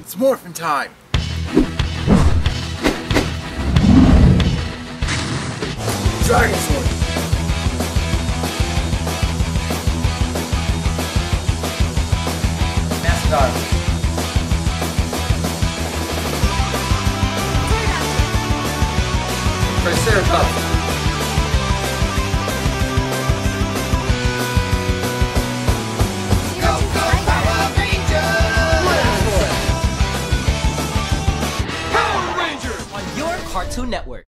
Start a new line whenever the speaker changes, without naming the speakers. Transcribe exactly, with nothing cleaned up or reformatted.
It's morphin' time! Dragon Sword! Mastodon! Triceratops!
Cartoon Network.